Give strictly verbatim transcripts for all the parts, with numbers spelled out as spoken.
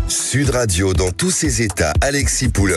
Sud Radio dans tous ses états, Alexis Poulain.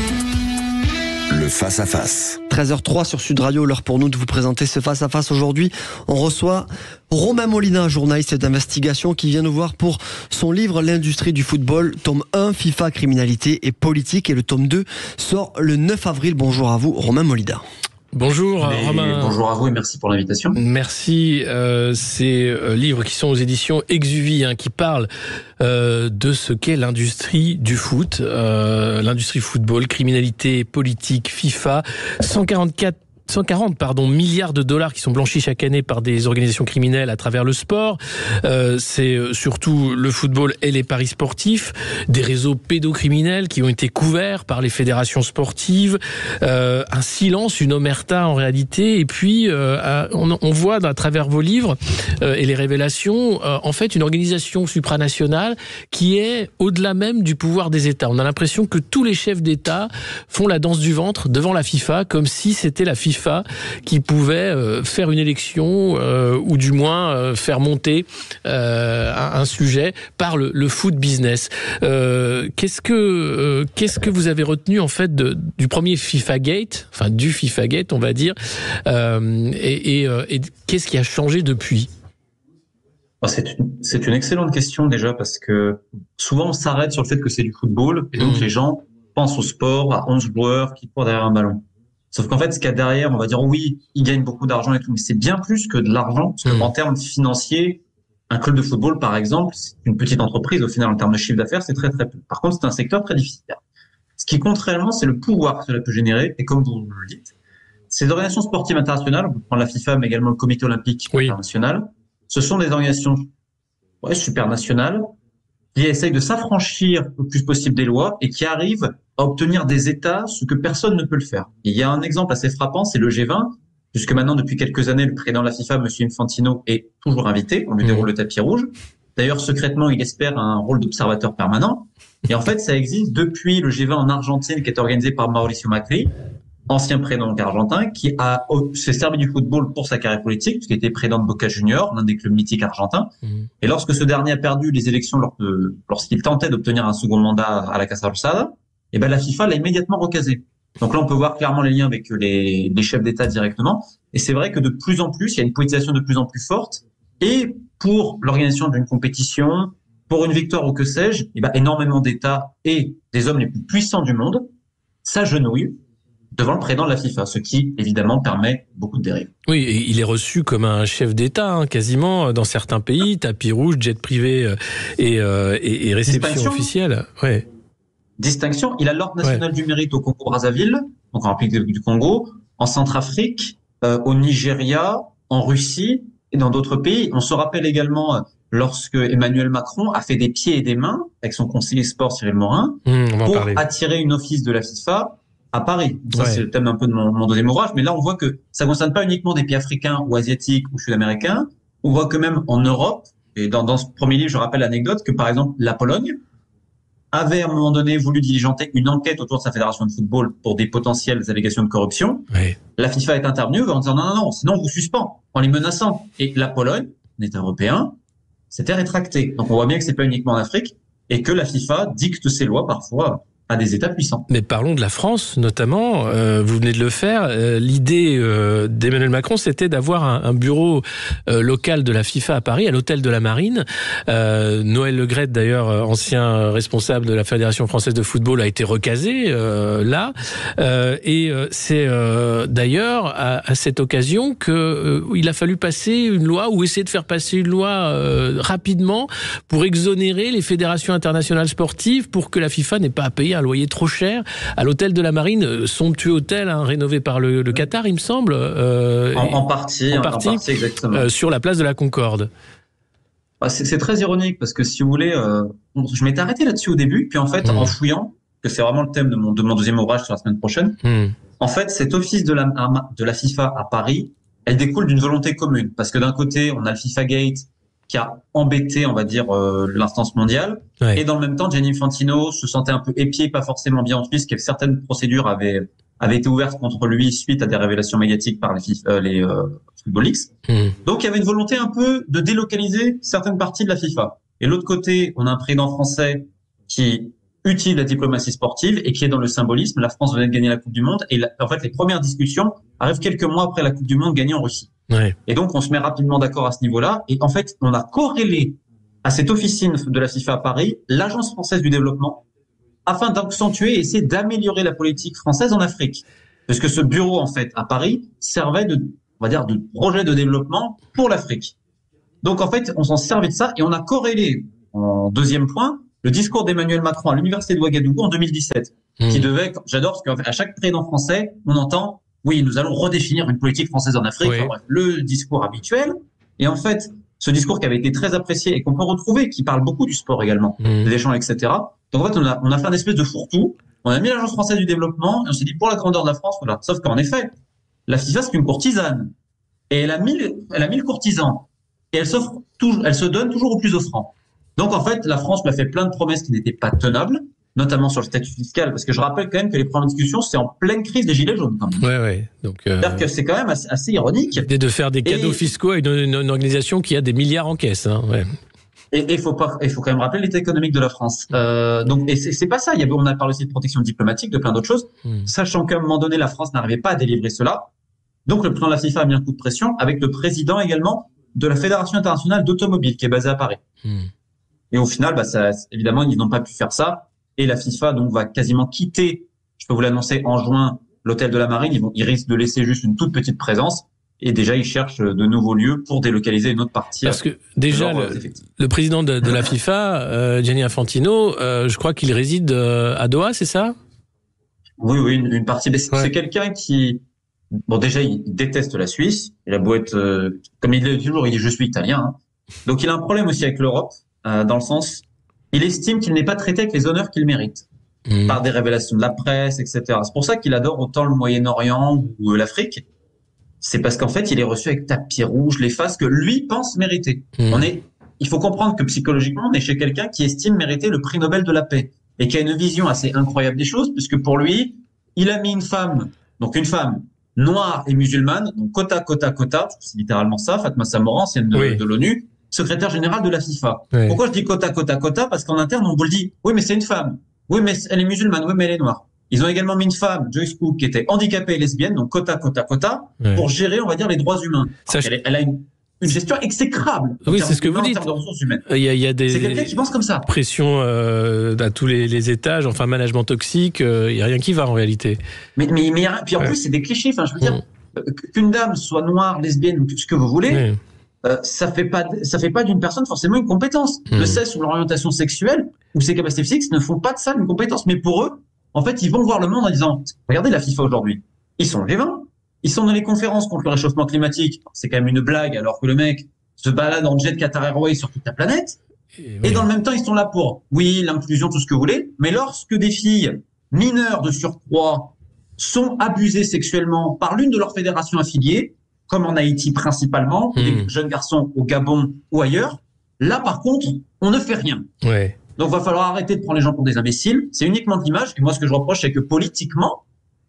Le face-à-face. treize heures zéro trois sur Sud Radio, l'heure pour nous de vous présenter ce face-à-face. Aujourd'hui, on reçoit Romain Molina, journaliste d'investigation, qui vient nous voir pour son livre L'industrie du football, tome un, FIFA, criminalité et politique. Et le tome deux sort le neuf avril. Bonjour à vous, Romain Molina. Bonjour Mais Romain. Bonjour à vous et merci pour l'invitation. Merci. Euh, ces euh, livres qui sont aux éditions Exuvie, hein, qui parlent euh, de ce qu'est l'industrie du foot, euh, l'industrie football, criminalité, politique, FIFA, cent quarante-quatre cent quarante pardon, milliards de dollars qui sont blanchis chaque année par des organisations criminelles à travers le sport. Euh, c'est surtout le football et les paris sportifs, des réseaux pédocriminels qui ont été couverts par les fédérations sportives, euh, un silence, une omerta en réalité, et puis euh, on, on voit à travers vos livres euh, et les révélations, euh, en fait une organisation supranationale qui est au-delà même du pouvoir des États. On a l'impression que tous les chefs d'État font la danse du ventre devant la FIFA, comme si c'était la FIFA qui pouvait euh, faire une élection euh, ou du moins euh, faire monter euh, un, un sujet par le, le foot business. Euh, qu'est-ce que euh, qu'est-ce que vous avez retenu en fait de, du premier FIFA Gate, enfin du FIFA Gate on va dire, euh, et, et, et qu'est-ce qui a changé depuis? C'est une, c'est une excellente question déjà parce que souvent on s'arrête sur le fait que c'est du football et donc mmh. les gens pensent au sport, à onze joueurs qui courent derrière un ballon. Sauf qu'en fait, ce qu'il y a derrière, on va dire oui, ils gagnent beaucoup d'argent et tout, mais c'est bien plus que de l'argent, parce qu'en mmh. termes financiers, un club de football, par exemple, c'est une petite entreprise, au final, en termes de chiffre d'affaires, c'est très très peu. Par contre, c'est un secteur très difficile. Ce qui compte réellement, c'est le pouvoir que cela peut générer, et comme vous le dites, ces organisations sportives internationales, on peut prendre la FIFA, mais également le Comité olympique oui. international, ce sont des organisations ouais, supranationales qui essayent de s'affranchir le plus possible des lois et qui arrivent à obtenir des États ce que personne ne peut le faire. Et il y a un exemple assez frappant, c'est le G vingt, puisque maintenant, depuis quelques années, le président de la FIFA, M. Infantino, est toujours invité. On lui déroule le tapis rouge. D'ailleurs, secrètement, il espère un rôle d'observateur permanent. Et en fait, ça existe depuis le G vingt en Argentine, qui est organisé par Mauricio Macri, ancien président argentin, qui a s'est servi du football pour sa carrière politique, puisqu'il était président de Boca Juniors, l'un des clubs mythiques argentins. Mmh. Et lorsque ce dernier a perdu les élections lors de, lorsqu'il tentait d'obtenir un second mandat à la Casa Rosada, et ben la FIFA l'a immédiatement recasé. Donc là, on peut voir clairement les liens avec les, les chefs d'État directement. Et c'est vrai que de plus en plus, il y a une politisation de plus en plus forte. Et pour l'organisation d'une compétition, pour une victoire ou que sais-je, et ben énormément d'États et des hommes les plus puissants du monde s'agenouillent devant le président de la FIFA, ce qui, évidemment, permet beaucoup de dérives. Oui, et il est reçu comme un chef d'État, hein, quasiment, dans certains pays, tapis rouge, jet privé et, euh, et, et réception officielle. Ouais. Distinction, il a l'ordre national ouais. du mérite au Congo-Brazzaville, donc en République du Congo, en Centrafrique, euh, au Nigeria, en Russie et dans d'autres pays. On se rappelle également lorsque Emmanuel Macron a fait des pieds et des mains avec son conseiller sport Cyril Morin mmh, pour attirer une office de la FIFA à Paris. Ça, ouais. c'est le thème un peu de mon, mon deuxième ouvrage. Mais là, on voit que ça ne concerne pas uniquement des pays africains ou asiatiques ou sud-américains. On voit que même en Europe, et dans, dans ce premier livre, je rappelle l'anecdote que, par exemple, la Pologne avait à un moment donné voulu diligenter une enquête autour de sa fédération de football pour des potentielles allégations de corruption. Oui. La FIFA est intervenue en disant non, non, non, sinon on vous suspend, en les menaçant. Et la Pologne, un État européen, s'était rétracté. Donc on voit bien que c'est pas uniquement en Afrique et que la FIFA dicte ses lois parfois à des États puissants. Mais parlons de la France, notamment. Euh, vous venez de le faire. Euh, l'idée euh, d'Emmanuel Macron, c'était d'avoir un, un bureau euh, local de la FIFA à Paris, à l'hôtel de la Marine. Euh, Noël Le Graët, d'ailleurs, ancien responsable de la Fédération française de football, a été recasé euh, là. Euh, et euh, c'est euh, d'ailleurs à, à cette occasion que euh, il a fallu passer une loi ou essayer de faire passer une loi euh, rapidement pour exonérer les fédérations internationales sportives pour que la FIFA n'ait pas à payer un loyer trop cher à l'hôtel de la Marine, somptueux hôtel hein, rénové par le, le Qatar, il me semble. Euh, en, en partie, en partie, en partie exactement. Euh, sur la place de la Concorde. Bah, c'est, c'est très ironique parce que si vous voulez, euh, je m'étais arrêté là-dessus au début, puis en fait, mmh. en fouillant, que c'est vraiment le thème de mon, de mon deuxième ouvrage sur la semaine prochaine, mmh. en fait, cet office de la, de la FIFA à Paris, elle découle d'une volonté commune. Parce que d'un côté, on a le FIFA Gate, qui a embêté, on va dire, euh, l'instance mondiale. Ouais. Et dans le même temps, Gianni Infantino se sentait un peu épié, pas forcément bien en Suisse, que certaines procédures avaient, avaient été ouvertes contre lui suite à des révélations médiatiques par les, euh, les euh, Football Leaks. Mmh. Donc, il y avait une volonté un peu de délocaliser certaines parties de la FIFA. Et l'autre côté, on a un président français qui utilise la diplomatie sportive et qui est dans le symbolisme. La France venait de gagner la Coupe du Monde et la, en fait, les premières discussions arrivent quelques mois après la Coupe du Monde gagnée en Russie. Ouais. Et donc, on se met rapidement d'accord à ce niveau-là. Et en fait, on a corrélé à cette officine de la FIFA à Paris l'Agence française du développement afin d'accentuer et essayer d'améliorer la politique française en Afrique. Parce que ce bureau, en fait, à Paris, servait de, on va dire, de projet de développement pour l'Afrique. Donc, en fait, on s'en servait de ça et on a corrélé, en deuxième point, le discours d'Emmanuel Macron à l'université de Ouagadougou en deux mille dix-sept, mmh. qui devait, j'adore parce qu'à chaque président français, on entend, oui, nous allons redéfinir une politique française en Afrique, oui. Enfin, bref, le discours habituel. Et en fait, ce discours qui avait été très apprécié et qu'on peut retrouver, qui parle beaucoup du sport également, mmh. des échanges, et cetera. Donc en fait, on a, on a fait un espèce de fourre-tout. On a mis l'Agence française du développement et on s'est dit, pour la grandeur de la France, voilà. Sauf qu'en effet, la FIFA, c'est une courtisane. Et elle a mille, elle a mille courtisans. Et elle s'offre toujours, elle se donne toujours au plus offrant. Donc, en fait, la France m'a fait plein de promesses qui n'étaient pas tenables, notamment sur le statut fiscal, parce que je rappelle quand même que les premières discussions, c'est en pleine crise des Gilets jaunes, quand même. Ouais, ouais. Donc, euh... c'est-à-dire que c'est quand même assez, assez ironique. L'idée de faire des cadeaux et... fiscaux à une, une, une organisation qui a des milliards en caisse, hein, ouais. Et il faut pas, il faut quand même rappeler l'état économique de la France. Euh, donc, et c'est, c'est pas ça. Il y avait, on a parlé aussi de protection diplomatique, de plein d'autres choses, hmm. sachant qu'à un moment donné, la France n'arrivait pas à délivrer cela. Donc, le président de la FIFA a mis un coup de pression avec le président également de la Fédération internationale d'automobile qui est basée à Paris. Hmm. Et au final, bah, ça, évidemment, ils n'ont pas pu faire ça. Et la FIFA, donc, va quasiment quitter, je peux vous l'annoncer, en juin, l'hôtel de la Marine. Ils vont, ils risquent de laisser juste une toute petite présence. Et déjà, ils cherchent de nouveaux lieux pour délocaliser une autre partie. Parce que déjà, le, le président de, de la FIFA, euh, Gianni Infantino, euh, je crois qu'il réside euh, à Doha, c'est ça? Oui, oui, une, une partie. Mais c'est, ouais. c'est quelqu'un qui, bon, déjà, il déteste la Suisse. Il a beau être, euh, comme il dit toujours, il dit je suis italien. Hein. Donc, il a un problème aussi avec l'Europe, euh, dans le sens, il estime qu'il n'est pas traité avec les honneurs qu'il mérite mmh. par des révélations de la presse, et cetera. C'est pour ça qu'il adore autant le Moyen-Orient ou l'Afrique. C'est parce qu'en fait, il est reçu avec tapis rouge, les faces que lui pense mériter. Mmh. On est, il faut comprendre que psychologiquement, on est chez quelqu'un qui estime mériter le prix Nobel de la paix et qui a une vision assez incroyable des choses, puisque pour lui, il a mis une femme, donc une femme noire et musulmane, donc quota, quota, quota, c'est littéralement ça, Fatma Samoura, ancienne de, oui. de l'ONU, secrétaire générale de la FIFA. Oui. Pourquoi je dis quota, quota, quota? Parce qu'en interne, on vous le dit, oui, mais c'est une femme. Oui, mais elle est musulmane. Oui, mais elle est noire. Ils ont également mis une femme, Joyce Cook, qui était handicapée et lesbienne, donc quota, quota, quota, ouais. pour gérer, on va dire, les droits humains. Je... Elle, elle a une, une gestion exécrable. Oui, c'est ce que vous dites. Il y a, il y a des c'est quelqu'un qui pense comme ça. Pression euh, à tous les, les étages, enfin management toxique, euh, il n'y a rien qui va en réalité. Mais, mais, mais puis en ouais. plus, c'est des clichés. Enfin, je veux dire, mmh. qu'une dame soit noire, lesbienne ou tout ce que vous voulez, mmh. euh, ça fait pas, ça fait pas d'une personne forcément une compétence. Mmh. Le sexe ou l'orientation sexuelle ou ses capacités physiques ne font pas de ça une compétence. Mais pour eux, en fait, ils vont voir le monde en disant, regardez la FIFA aujourd'hui. Ils sont G vingt. Ils sont dans les conférences contre le réchauffement climatique. C'est quand même une blague, alors que le mec se balade en jet Qatar Airways sur toute la planète. Et, oui. et dans le même temps, ils sont là pour, oui, l'inclusion, tout ce que vous voulez. Mais lorsque des filles mineures de surcroît sont abusées sexuellement par l'une de leurs fédérations affiliées, comme en Haïti principalement, mmh. des jeunes garçons au Gabon ou ailleurs, là, par contre, on ne fait rien. Ouais. Donc, il va falloir arrêter de prendre les gens pour des imbéciles. C'est uniquement de l'image. Et moi, ce que je reproche, c'est que politiquement,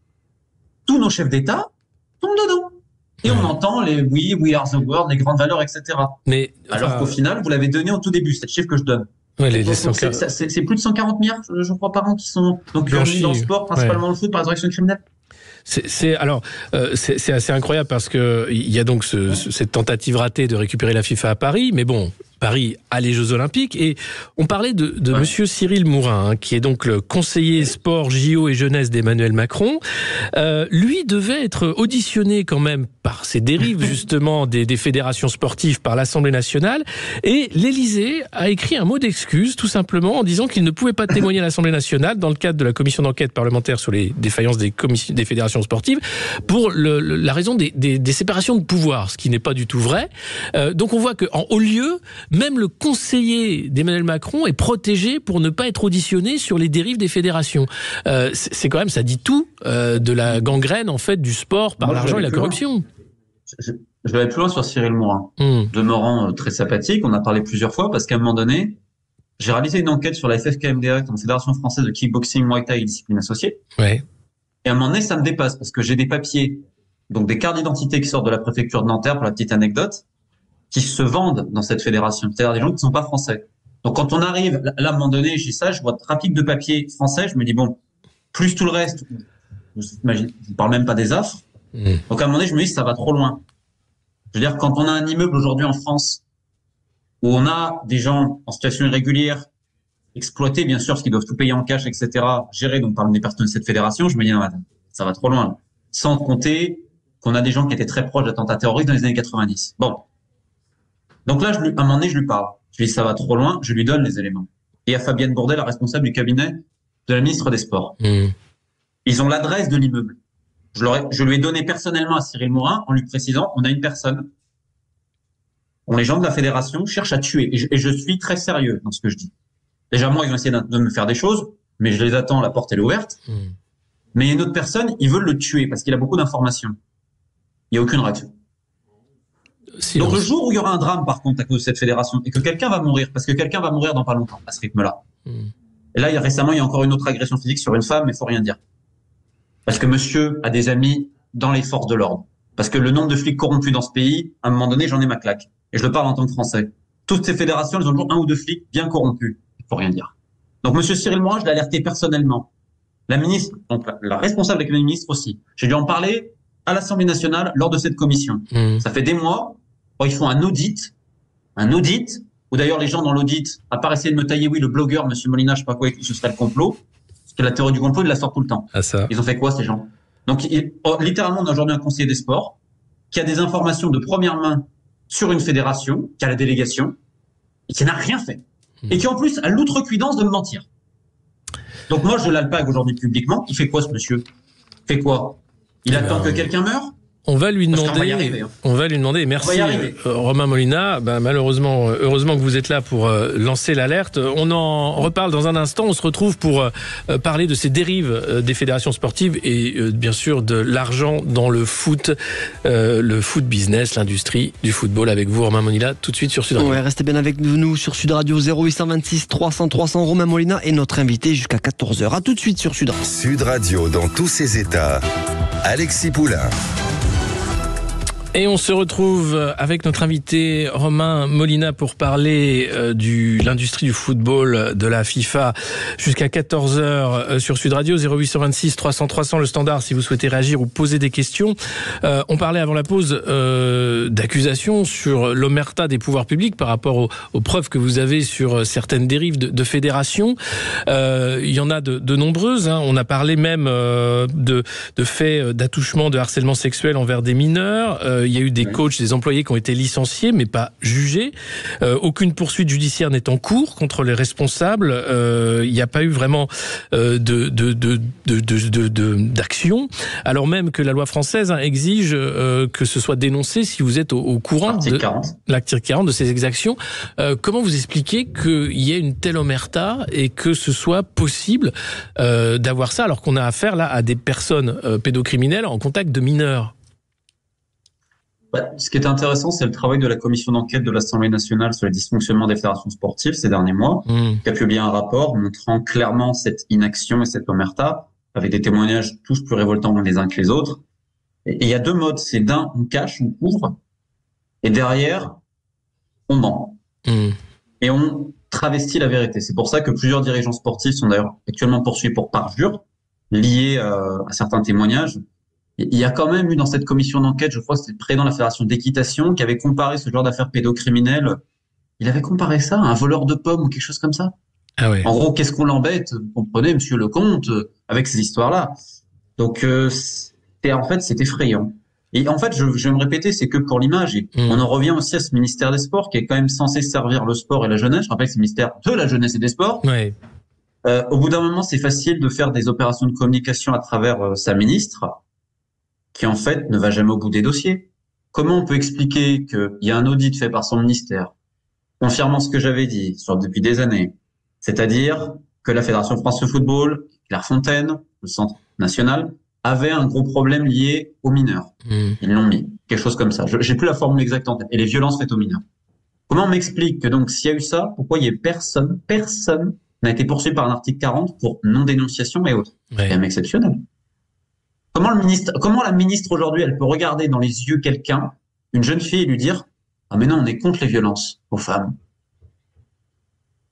tous nos chefs d'État tombent dedans. Et on entend les oui, we are the world, les grandes valeurs, et cetera. Mais, alors enfin, qu'au final, vous l'avez donné au tout début, c'est le chiffre que je donne. Ouais, les, les donc, c'est, c'est, c'est plus de cent quarante milliards, je crois, par an qui sont donc mis dans le sport, principalement ouais. le foot, par les actions criminelles. C'est, c'est alors euh, c'est, c'est assez incroyable parce que il y a donc ce, ce, cette tentative ratée de récupérer la FIFA à Paris, mais bon. Paris à les Jeux Olympiques. Et on parlait de, de ouais. Monsieur Cyril Mourin, hein, qui est donc le conseiller sport, J O et jeunesse d'Emmanuel Macron. Euh, lui devait être auditionné quand même par ces dérives justement des, des fédérations sportives par l'Assemblée nationale. Et l'Élysée a écrit un mot d'excuse tout simplement en disant qu'il ne pouvait pas témoigner à l'Assemblée nationale dans le cadre de la commission d'enquête parlementaire sur les défaillances des, commissions, des fédérations sportives pour le, le, la raison des, des, des séparations de pouvoir, ce qui n'est pas du tout vrai. Euh, donc on voit qu'en haut lieu, même le conseiller d'Emmanuel Macron est protégé pour ne pas être auditionné sur les dérives des fédérations. Euh, c'est, c'est quand même, ça dit tout euh, de la gangrène en fait du sport par Moi, l'argent et la corruption. Je, je vais aller plus loin sur Cyril Mourin, mmh. demeurant euh, très sympathique. On a parlé plusieurs fois parce qu'à un moment donné, j'ai réalisé une enquête sur la F F K M D A, la Fédération française de kickboxing, muay thai et disciplines associées. Ouais. Et à un moment donné, ça me dépasse parce que j'ai des papiers, donc des cartes d'identité qui sortent de la préfecture de Nanterre, pour la petite anecdote, qui se vendent dans cette fédération. C'est-à-dire des gens qui ne sont pas français. Donc quand on arrive, là, à un moment donné, j'ai ça, je vois trafic de papier français, je me dis, bon, plus tout le reste, je ne parle même pas des affres. Mmh. Donc à un moment donné, je me dis, ça va trop loin. Je veux dire, quand on a un immeuble aujourd'hui en France, où on a des gens en situation irrégulière, exploités, bien sûr, parce qu'ils doivent tout payer en cash, et cetera, gérés, donc par des personnes de cette fédération, je me dis, non, attends, ça va trop loin. Là. Sans compter qu'on a des gens qui étaient très proches d'attentats terroristes dans les années quatre-vingt-dix. Bon. Donc là, je lui, à un moment donné, je lui parle. Je lui dis, ça va trop loin, je lui donne les éléments. Et à Fabienne Bourdet, la responsable du cabinet de la ministre des Sports. Mmh. Ils ont l'adresse de l'immeuble. Je, leur ai, je lui ai donné personnellement à Cyril Morin en lui précisant, on a une personne dont les gens de la fédération cherchent à tuer. Et je, et je suis très sérieux dans ce que je dis. Déjà, moi, ils ont essayé de me faire des choses, mais je les attends, la porte elle est ouverte. Mmh. Mais il y a une autre personne, ils veulent le tuer parce qu'il a beaucoup d'informations. Il n'y a aucune réaction. Silence. Donc le jour où il y aura un drame, par contre, à cause de cette fédération, et que quelqu'un va mourir, parce que quelqu'un va mourir dans pas longtemps, à ce rythme-là. Mmh. Et là, il y a, récemment, il y a encore une autre agression physique sur une femme, mais il faut rien dire. Parce que monsieur a des amis dans les forces de l'ordre. Parce que le nombre de flics corrompus dans ce pays, à un moment donné, j'en ai ma claque. Et je le parle en tant que Français. Toutes ces fédérations, elles ont toujours un ou deux flics bien corrompus. Il faut rien dire. Donc monsieur Cyril Morin, je l'ai alerté personnellement. La ministre, donc la, la responsable avec le ministre aussi. J'ai dû en parler à l'Assemblée nationale lors de cette commission. Mmh. Ça fait des mois. Bon, ils font un audit, un audit, où d'ailleurs les gens dans l'audit, à part essayer de me tailler, oui, le blogueur, monsieur Molina, je sais pas quoi, ce serait le complot, parce que la théorie du complot, il la sort tout le temps. Ah, ça. Ils ont fait quoi, ces gens? Donc, il, oh, littéralement, on a aujourd'hui un conseiller des sports qui a des informations de première main sur une fédération, qui a la délégation, et qui n'a rien fait. Mmh. Et qui, en plus, a l'outrecuidance de me mentir. Donc, moi, je l'alpague aujourd'hui publiquement. Il fait quoi, ce monsieur? Il fait quoi? Il eh attend ben... que quelqu'un meure? On va lui demander, on va y arriver, hein. on va lui demander, merci euh, Romain Molina, ben, malheureusement, heureusement que vous êtes là pour euh, lancer l'alerte. On en reparle dans un instant, on se retrouve pour euh, parler de ces dérives euh, des fédérations sportives et euh, bien sûr de l'argent dans le foot, euh, le foot business, l'industrie du football avec vous Romain Molina, tout de suite sur Sud Radio. Ouais, restez bien avec nous sur Sud Radio zéro huit cent vingt-six trois cents trois cents. Romain Molina est notre invité jusqu'à quatorze heures. À tout de suite sur Sud Radio. Sud Radio dans tous ses états, Alexis Poulain. Et on se retrouve avec notre invité Romain Molina pour parler euh, de l'industrie du football de la FIFA jusqu'à quatorze heures euh, sur Sud Radio zéro huit cent vingt-six trois cents trois cents, le standard si vous souhaitez réagir ou poser des questions. Euh, on parlait avant la pause euh, d'accusations sur l'omerta des pouvoirs publics par rapport aux, aux preuves que vous avez sur certaines dérives de, de fédérations. Euh, il y en a de, de nombreuses. Hein. On a parlé même euh, de, de faits d'attouchement, de harcèlement sexuel envers des mineurs. Euh, Il y a eu des coachs, des employés qui ont été licenciés, mais pas jugés. Euh, aucune poursuite judiciaire n'est en cours contre les responsables. Euh, il n'y a pas eu vraiment euh, de, de, de, de, de, de, d'action, alors même que la loi française hein, exige euh, que ce soit dénoncé si vous êtes au, au courant de l'article quarante de ces exactions. Euh, comment vous expliquez qu'il y ait une telle omerta et que ce soit possible euh, d'avoir ça, alors qu'on a affaire là à des personnes euh, pédocriminelles en contact de mineurs? Bah, ce qui est intéressant, c'est le travail de la commission d'enquête de l'Assemblée nationale sur les dysfonctionnements des fédérations sportives ces derniers mois, mmh. qui a publié un rapport montrant clairement cette inaction et cette omerta, avec des témoignages tous plus révoltants les uns que les autres. Et il y a deux modes, c'est d'un, on cache, on couvre, et derrière, on ment. Mmh. Et on travestit la vérité. C'est pour ça que plusieurs dirigeants sportifs sont d'ailleurs actuellement poursuivis pour parjure, liés euh, à certains témoignages. Il y a quand même eu dans cette commission d'enquête, je crois que c'était le président de la Fédération d'équitation, qui avait comparé ce genre d'affaires pédocriminelles. Il avait comparé ça à un voleur de pommes ou quelque chose comme ça. Ah ouais. En gros, qu'est-ce qu'on l'embête, vous comprenez, monsieur Lecomte, avec ces histoires-là. Donc, euh, c'est, en fait, c'est effrayant. Et en fait, je, je vais me répéter, c'est que pour l'image. Et mmh. on en revient aussi à ce ministère des Sports qui est quand même censé servir le sport et la jeunesse. Je rappelle que c'est le ministère de la jeunesse et des sports. Ouais. Euh, au bout d'un moment, c'est facile de faire des opérations de communication à travers euh, sa ministre, qui en fait ne va jamais au bout des dossiers. Comment on peut expliquer qu'il y a un audit fait par son ministère, confirmant ce que j'avais dit sur, depuis des années, c'est-à-dire que la Fédération France de Football, Clairefontaine, le Centre National, avait un gros problème lié aux mineurs. Mmh. Ils l'ont mis, quelque chose comme ça. Je, j'ai plus la formule exacte en tête. Et les violences faites aux mineurs. Comment on m'explique que donc s'il y a eu ça, pourquoi il y a personne, personne n'a été poursuivi par un article quarante pour non-dénonciation et autres? Ouais. C'est quand même exceptionnel. Comment le ministre, comment la ministre aujourd'hui, elle peut regarder dans les yeux quelqu'un, une jeune fille, et lui dire « Ah mais non, on est contre les violences aux femmes ».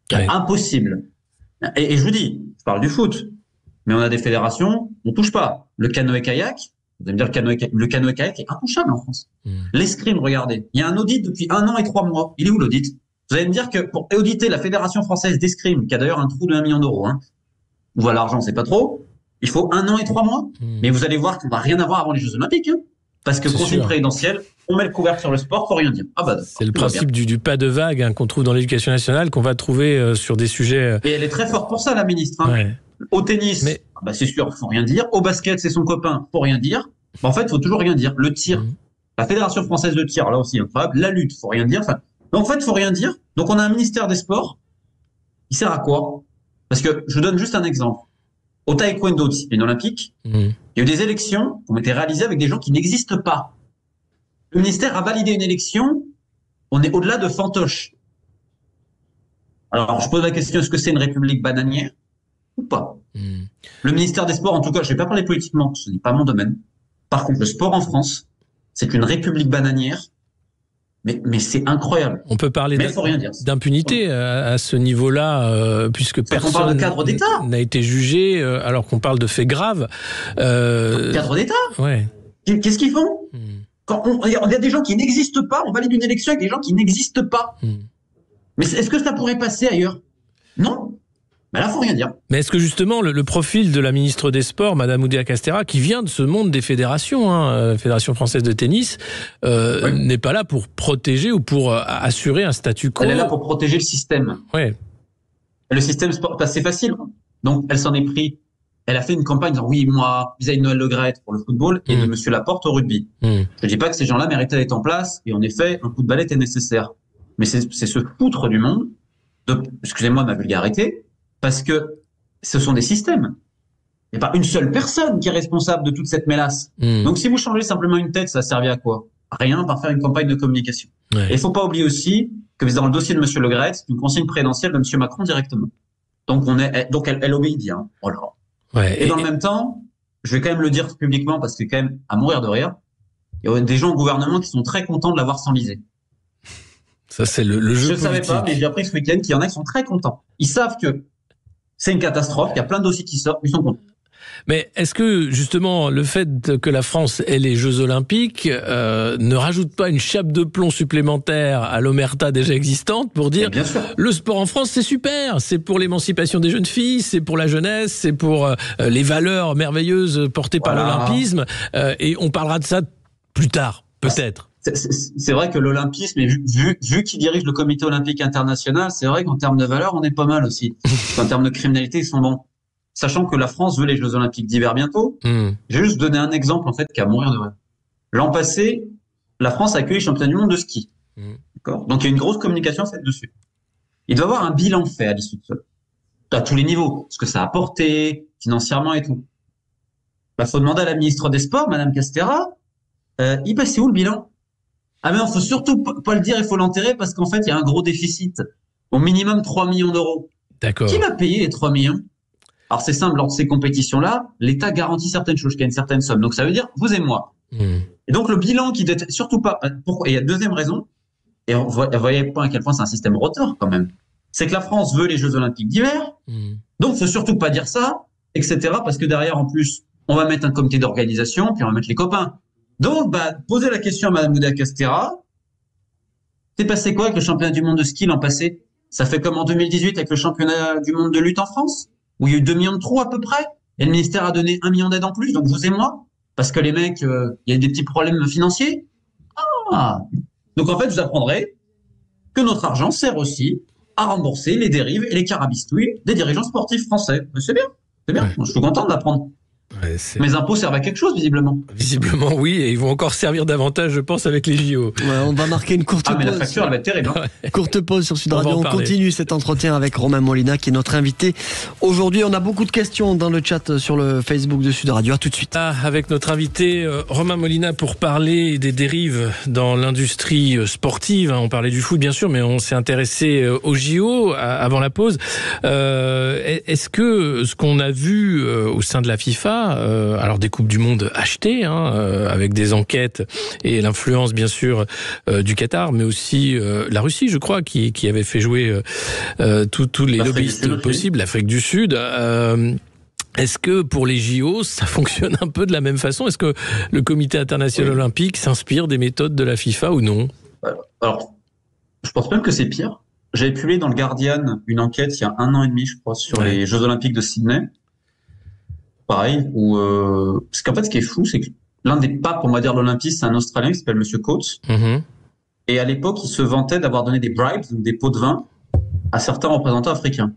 Ouais. Impossible. Et, et je vous dis, je parle du foot, mais on a des fédérations, on touche pas. Le canoë-kayak, vous allez me dire, le canoë, le canoë-kayak est intouchable en France. Mmh. L'escrime, regardez. Il y a un audit depuis un an et trois mois. Il est où l'audit? Vous allez me dire que pour auditer la Fédération française d'escrime, qui a d'ailleurs un trou de un million d'euros, hein, ou à l'argent, c'est pas trop, il faut un an et trois mois. Mmh. Mais vous allez voir qu'on va rien avoir avant les Jeux Olympiques, hein, parce que conseil présidentiel, on met le couvercle sur le sport, faut rien dire. Ah bah, c'est le principe du, du pas de vague hein, qu'on trouve dans l'éducation nationale, qu'on va trouver euh, sur des sujets. Euh... Et elle est très forte pour ça, la ministre. Hein. Ouais. Au tennis, mais... ah bah c'est sûr, faut rien dire. Au basket, c'est son copain, faut rien dire. Bah en fait, faut toujours rien dire. Le tir, mmh. la Fédération française de tir, là aussi incroyable. La lutte, faut rien dire. Enfin, donc en fait, faut rien dire. Donc on a un ministère des Sports. Il sert à quoi? Parce que je vous donne juste un exemple. Au taekwondo, discipline olympique, mmh. il y a eu des élections qui ont été réalisées avec des gens qui n'existent pas. Le ministère a validé une élection, on est au-delà de fantoche. Alors, je pose la question, est-ce que c'est une république bananière ou pas? mmh. Le ministère des Sports, en tout cas, je ne vais pas parler politiquement, ce n'est pas mon domaine. Par contre, le sport en France, c'est une république bananière, mais, mais c'est incroyable. On peut parler d'impunité à, à ce niveau-là, euh, puisque ça personne n'a été jugé, euh, alors qu'on parle de faits graves. Euh... Cadre d'État ouais. Qu'est-ce qu'ils font? mmh. Quand on, il y a des gens qui n'existent pas, on valide une élection avec des gens qui n'existent pas. Mmh. Mais est-ce que ça pourrait passer ailleurs? Non. Mais là, faut rien dire. Mais est-ce que justement le, le profil de la ministre des Sports, Madame Oudéa-Castéra, qui vient de ce monde des fédérations, hein, Fédération française de tennis, euh, oui. n'est pas là pour protéger ou pour euh, assurer un statu quo? Elle est là pour protéger le système. Ouais. Le système sport, c'est facile. Donc, elle s'en est pris. Elle a fait une campagne disant oui, moi, vis-à-vis de Noël Le Graët pour le football et mmh. de Monsieur Laporte au rugby. Mmh. Je dis pas que ces gens-là méritaient d'être en place et en effet, un coup de balai était nécessaire. Mais c'est se foutre du monde, de, excusez-moi ma vulgarité, parce que ce sont des systèmes. Il n'y a pas une seule personne qui est responsable de toute cette mélasse. Mmh. Donc si vous changez simplement une tête, ça a servi à quoi? Rien, par faire une campagne de communication. Ouais. Et il faut pas oublier aussi que dans le dossier de Monsieur Le Graët, c'est une consigne présidentielle de Monsieur Macron directement. Donc on est, donc elle, elle obéit bien. Oh là. Ouais, et, et dans le même temps, je vais quand même le dire publiquement parce que quand même, à mourir de rire, il y a des gens au gouvernement qui sont très contents de l'avoir s'enlisé. Ça, c'est le, le jeu politique. Je ne savais pas, mais j'ai appris ce week-end qu'il y en a qui sont très contents. Ils savent que c'est une catastrophe, qu'il y a plein de dossiers qui sortent, ils sont contents. Mais est-ce que, justement, le fait que la France ait les Jeux Olympiques euh, ne rajoute pas une chape de plomb supplémentaire à l'omerta déjà existante pour dire le sport en France, c'est super, c'est pour l'émancipation des jeunes filles, c'est pour la jeunesse, c'est pour euh, les valeurs merveilleuses portées voilà. par l'olympisme, euh, et on parlera de ça plus tard, peut-être. C'est vrai que l'olympisme, vu, vu, vu qui dirige le comité olympique international, c'est vrai qu'en termes de valeurs, on est pas mal aussi. En termes de criminalité, ils sont bons. Sachant que la France veut les Jeux Olympiques d'hiver bientôt, mmh. j'ai juste donné un exemple en fait qui a mourir de rire. L'an passé, la France a accueilli le championnat du monde de ski. Mmh. D'accord. Donc il y a une grosse communication faite dessus. Il doit y avoir un bilan fait à l'issue de ça, à tous les niveaux, ce que ça a apporté financièrement et tout. Bah, faut demander à la ministre des Sports, Madame Castéra, euh, il passe où le bilan? Ah mais on faut surtout pas le dire, il faut l'enterrer parce qu'en fait il y a un gros déficit, au minimum trois millions d'euros. D'accord. Qui va payer les trois millions? Alors c'est simple, lors de ces compétitions-là, l'État garantit certaines choses, qu'il y a une certaine somme. Donc ça veut dire vous et moi. Mmh. Et donc le bilan qui doit être surtout pas. Pourquoi? Et il y a deuxième raison. Et vous voyez à quel point c'est un système rotor quand même. C'est que la France veut les Jeux Olympiques d'hiver. Mmh. Donc faut surtout pas dire ça, et cetera. Parce que derrière en plus, on va mettre un comité d'organisation, puis on va mettre les copains. Donc bah posez la question à Madame Oudéa-Castéra. C'est passé quoi avec le championnat du monde de ski l'an passé? Ça fait comme en deux mille dix-huit avec le championnat du monde de lutte en France, où il y a eu deux millions de trous à peu près, et le ministère a donné un million d'aides en plus, donc vous et moi, parce que les mecs, il euh, y a des petits problèmes financiers. Ah. Donc en fait, vous apprendrez que notre argent sert aussi à rembourser les dérives et les carabistouilles des dirigeants sportifs français. Mais c'est bien, c'est bien. Ouais. Moi, je suis content d'apprendre. Ouais, mes impôts servent à quelque chose, visiblement. Visiblement, oui, et ils vont encore servir davantage, je pense, avec les J O. Ouais, on va marquer une courte ah, pause. Ah, mais la facture, elle va être terrible. Hein. Ouais. Courte pause sur Sud Radio. On, on continue cet entretien avec Romain Molina, qui est notre invité. Aujourd'hui, on a beaucoup de questions dans le chat sur le Facebook de Sud Radio. À tout de suite. Ah, avec notre invité, euh, Romain Molina, pour parler des dérives dans l'industrie sportive. On parlait du foot, bien sûr, mais on s'est intéressé aux J O avant la pause. Euh, est-ce que ce qu'on a vu euh, au sein de la FIFA FIFA, euh, alors des coupes du monde achetées, hein, euh, avec des enquêtes et l'influence bien sûr euh, du Qatar, mais aussi euh, la Russie, je crois, qui, qui avait fait jouer euh, tous tous les lobbyistes possibles, l'Afrique du Sud. Euh, Est-ce que pour les J O, ça fonctionne un peu de la même façon? Est-ce que le Comité international oui. olympique s'inspire des méthodes de la FIFA ou non? Alors, je pense même que c'est pire. J'avais publié dans le Guardian une enquête il y a un an et demi, je crois, sur ouais. les Jeux Olympiques de Sydney. Pareil, où euh, parce qu'en fait, ce qui est fou, c'est que l'un des papes, on va dire, de l'Olympisme, c'est un Australien qui s'appelle Monsieur Coates. Mm-hmm. Et à l'époque, il se vantait d'avoir donné des bribes, donc des pots de vin, à certains représentants africains.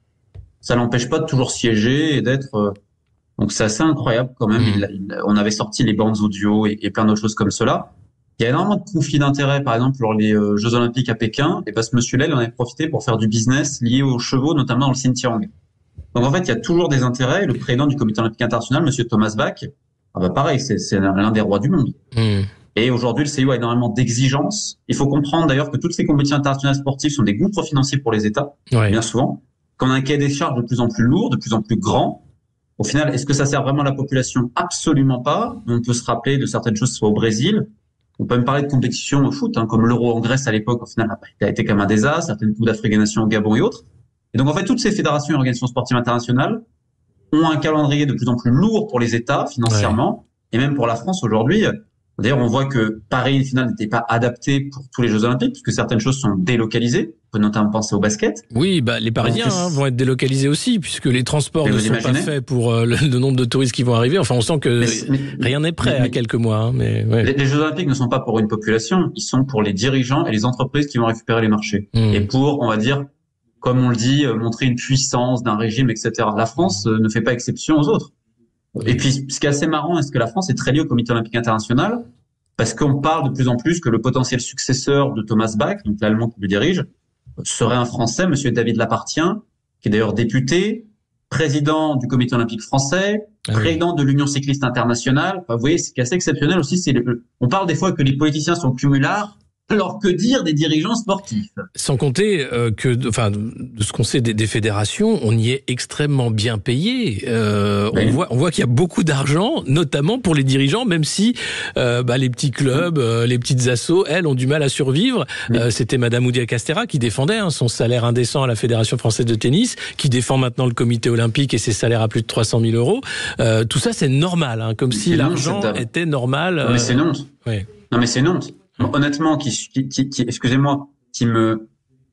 Ça l'empêche pas de toujours siéger et d'être. Euh... Donc c'est assez incroyable quand même. Mm. Il, il, on avait sorti les bandes audio et, et plein d'autres choses comme cela. Il y a énormément de conflits d'intérêts, par exemple, lors des euh, Jeux Olympiques à Pékin. Et parce que Monsieur Lai, il en avait profité pour faire du business lié aux chevaux, notamment dans le Xinjiang. Donc en fait, il y a toujours des intérêts. Et le président du Comité Olympique International, Monsieur Thomas Bach, ah bah pareil, c'est, c'est l'un des rois du monde. Mm. Et aujourd'hui, le C I O a énormément d'exigences. Il faut comprendre d'ailleurs que toutes ces compétitions internationales sportives sont des gouffres financiers pour les États, ouais. bien souvent. Quand on a un cahier des charges de plus en plus lourd, de plus en plus grand, au final, est-ce que ça sert vraiment à la population? Absolument pas. On peut se rappeler de certaines choses, soit au Brésil. On peut même parler de compétitions au foot, hein, comme l'Euro en Grèce à l'époque, au final, a été comme un désastre, certaines Coupes d'Afrique des Nations au Gabon et autres. Et donc, en fait, toutes ces fédérations et organisations sportives internationales ont un calendrier de plus en plus lourd pour les États, financièrement, ouais. et même pour la France aujourd'hui. D'ailleurs, on voit que Paris, au final, n'était pas adapté pour tous les Jeux Olympiques, puisque certaines choses sont délocalisées. On peut notamment penser au basket. Oui, bah, les Parisiens hein, vont être délocalisés aussi, puisque les transports mais ne sont imaginez. pas faits pour euh, le, le nombre de touristes qui vont arriver. Enfin, on sent que mais, mais, rien n'est prêt mais, à quelques mois. Hein, mais, ouais. les, les Jeux Olympiques ne sont pas pour une population, ils sont pour les dirigeants et les entreprises qui vont récupérer les marchés. Mmh. Et pour, on va dire, comme on le dit, montrer une puissance d'un régime, et cetera. La France euh, ne fait pas exception aux autres. Et puis, ce qui est assez marrant, est-ce que la France est très liée au Comité Olympique International? Parce qu'on parle de plus en plus que le potentiel successeur de Thomas Bach, donc l'Allemand qui le dirige, serait un Français, Monsieur David Lapartien, qui est d'ailleurs député, président du Comité Olympique Français, ah oui. président de l'Union Cycliste Internationale. Enfin, vous voyez, ce qui est assez exceptionnel aussi, c'est le, on parle des fois que les politiciens sont cumulards. Alors que dire des dirigeants sportifs? Sans compter euh, que, enfin, de ce qu'on sait des, des fédérations, on y est extrêmement bien payé. Euh, oui. On voit, on voit qu'il y a beaucoup d'argent, notamment pour les dirigeants, même si euh, bah, les petits clubs, euh, les petites assos, elles, ont du mal à survivre. Oui. Euh, c'était Madame Oudéa Castéra qui défendait hein, son salaire indécent à la Fédération française de tennis, qui défend maintenant le Comité olympique et ses salaires à plus de trois cent mille euros. Euh, tout ça, c'est normal, hein, comme si l'argent non, était normal. Non, mais c'est une honte. Oui. Non, mais c'est une honte. Honnêtement, qui, qui, qui, qui excusez-moi, qui me,